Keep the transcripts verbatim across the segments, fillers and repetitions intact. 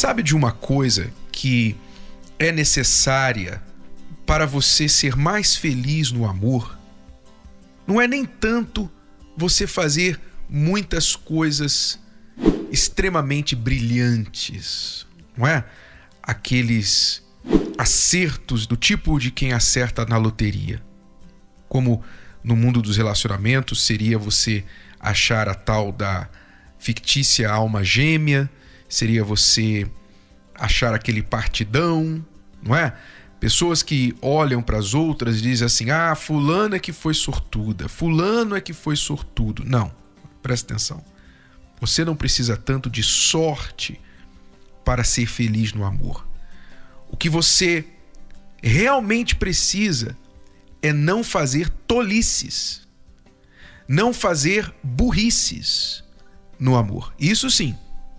Sabe de uma coisa que é necessária para você ser mais feliz no amor? Não é nem tanto você fazer muitas coisas extremamente brilhantes, não é? Aqueles acertos do tipo de quem acerta na loteria. Como no mundo dos relacionamentos seria você achar a tal da fictícia alma gêmea, seria você achar aquele partidão, não é? Pessoas que olham para as outras e dizem assim: ah, fulano é que foi sortuda, fulano é que foi sortudo. Não, presta atenção. Você não precisa tanto de sorte para ser feliz no amor. O que você realmente precisa é não fazer tolices, não fazer burrices no amor. Isso sim,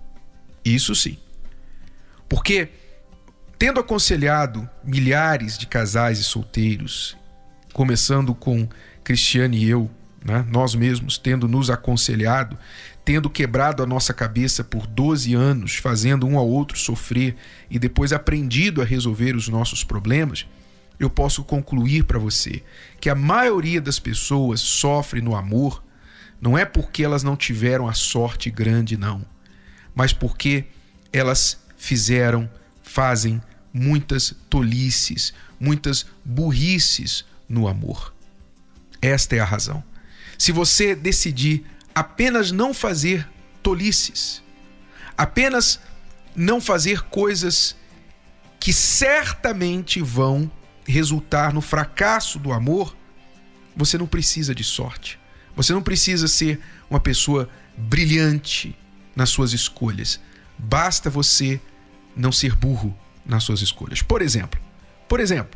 isso sim. Porque, tendo aconselhado milhares de casais e solteiros, começando com Cristiane e eu, né, nós mesmos, tendo nos aconselhado, tendo quebrado a nossa cabeça por doze anos, fazendo um ao outro sofrer e depois aprendido a resolver os nossos problemas, eu posso concluir para você que a maioria das pessoas sofre no amor não é porque elas não tiveram a sorte grande, não, mas porque elas fizeram, fazem muitas tolices, muitas burrices no amor. Esta é a razão. Se você decidir apenas não fazer tolices, apenas não fazer coisas que certamente vão resultar no fracasso do amor, você não precisa de sorte. Você não precisa ser uma pessoa brilhante nas suas escolhas. Basta você não ser burro nas suas escolhas. Por exemplo, por exemplo,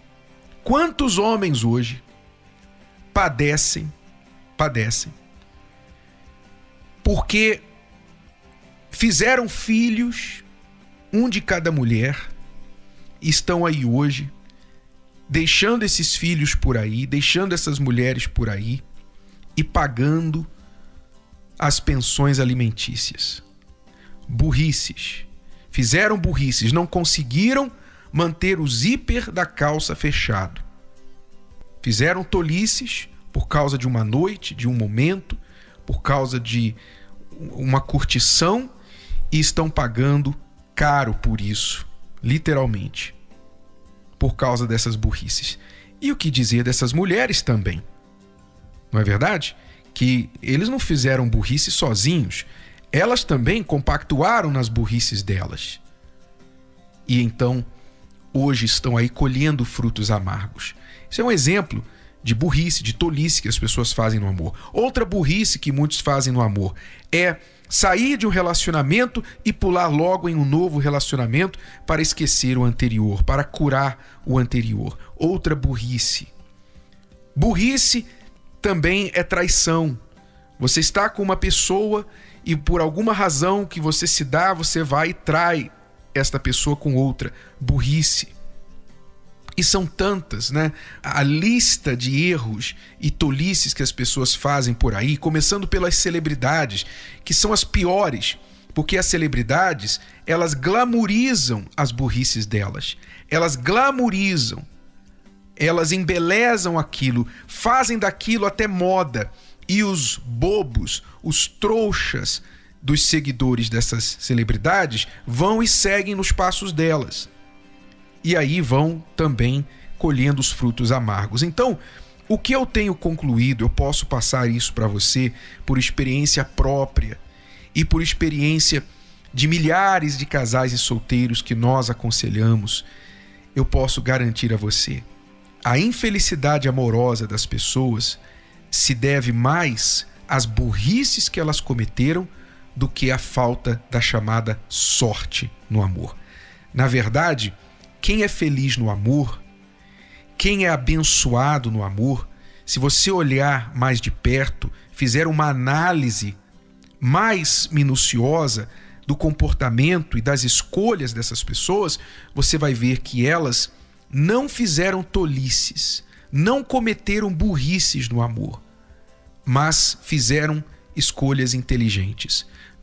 quantos homens hoje padecem, padecem, porque fizeram filhos, um de cada mulher, e estão aí hoje, deixando esses filhos por aí, deixando essas mulheres por aí e pagando as pensões alimentícias. Burrices. Fizeram burrices, não conseguiram manter o zíper da calça fechado. Fizeram tolices por causa de uma noite, de um momento, por causa de uma curtição e estão pagando caro por isso, literalmente, por causa dessas burrices. E o que dizer dessas mulheres também? Não é verdade? Que eles não fizeram burrice sozinhos. Elas também compactuaram nas burrices delas. E então, hoje estão aí colhendo frutos amargos. Isso é um exemplo de burrice, de tolice que as pessoas fazem no amor. Outra burrice que muitos fazem no amor é sair de um relacionamento e pular logo em um novo relacionamento para esquecer o anterior, para curar o anterior. Outra burrice. Burrice também é traição. Você está com uma pessoa e por alguma razão que você se dá, você vai e trai esta pessoa com outra. Burrice. E são tantas, né? A lista de erros e tolices que as pessoas fazem por aí, começando pelas celebridades, que são as piores, porque as celebridades, elas glamorizam as burrices delas. Elas glamorizam, elas embelezam aquilo, fazem daquilo até moda. E os bobos, os trouxas dos seguidores dessas celebridades vão e seguem nos passos delas. E aí vão também colhendo os frutos amargos. Então, o que eu tenho concluído, eu posso passar isso para você por experiência própria e por experiência de milhares de casais e solteiros que nós aconselhamos, eu posso garantir a você: a infelicidade amorosa das pessoas se deve mais às burrices que elas cometeram do que à falta da chamada sorte no amor. Na verdade, quem é feliz no amor, quem é abençoado no amor, se você olhar mais de perto, fizer uma análise mais minuciosa do comportamento e das escolhas dessas pessoas, você vai ver que elas não fizeram tolices, não cometeram burrices no amor, mas fizeram escolhas inteligentes.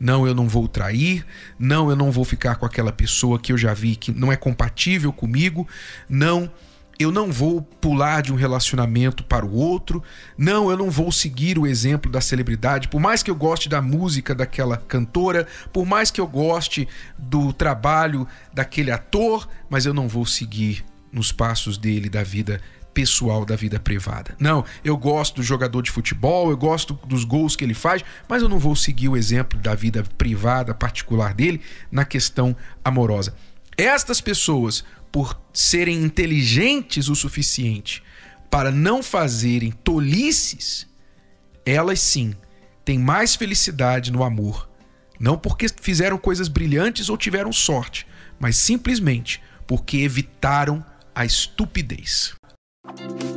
Não, eu não vou trair. Não, eu não vou ficar com aquela pessoa que eu já vi que não é compatível comigo. Não, eu não vou pular de um relacionamento para o outro. Não, eu não vou seguir o exemplo da celebridade. Por mais que eu goste da música daquela cantora, por mais que eu goste do trabalho daquele ator, mas eu não vou seguir nos passos dele, da vida pessoal, da vida privada. Não, eu gosto do jogador de futebol, eu gosto dos gols que ele faz, mas eu não vou seguir o exemplo da vida privada, particular dele, na questão amorosa. Estas pessoas, por serem inteligentes o suficiente para não fazerem tolices, elas sim têm mais felicidade no amor. Não porque fizeram coisas brilhantes ou tiveram sorte, mas simplesmente porque evitaram a estupidez.